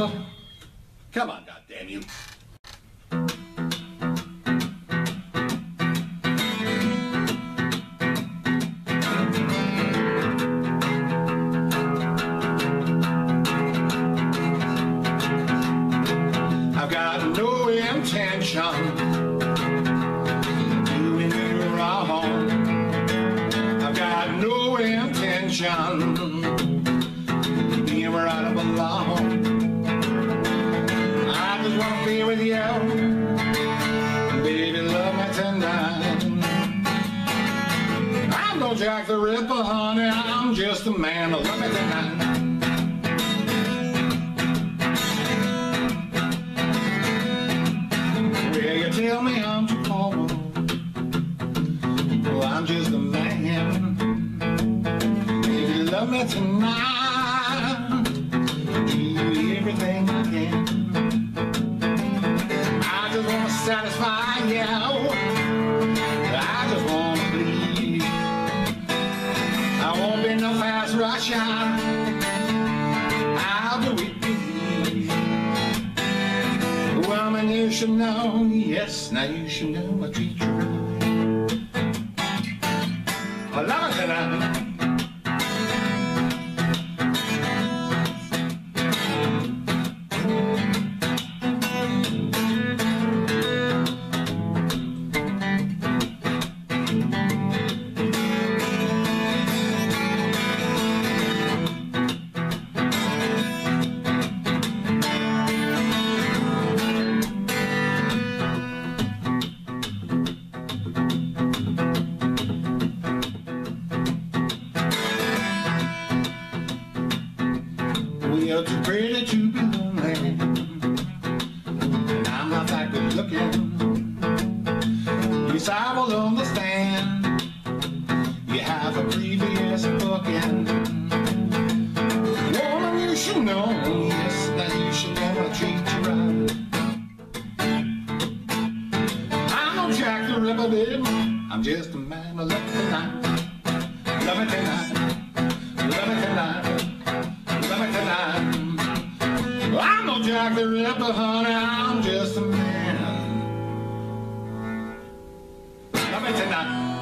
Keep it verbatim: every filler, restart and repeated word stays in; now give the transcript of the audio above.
Ripper. Come on, goddamn you. I've got no intention of doing you wrong. I've got no intention of being where I don't belong. I just want to be with you, baby, love me tonight. I'm no Jack the Ripper, honey, I'm just a man to love me tonight. Tell me I'm too forward. Well, I'm just a man. If you love me tonight, do everything I can. I just want to satisfy you. I just want to please. I won't be no fast Russian. I'll do it. Woman, you should know, yes, now you should know I treat you right. I love it tonight. You're too pretty to be lonely, and I'm not that good looking. Yes, I will understand. You have a previous booking. Woman, you should know, yes, that you should know I treat you right. I'm no Jack the Ripper, baby. I'm just a man who love me tonight. Love me tonight. Love me tonight. I'm no Jack the Ripper, honey, I'm just a man. Love me tonight.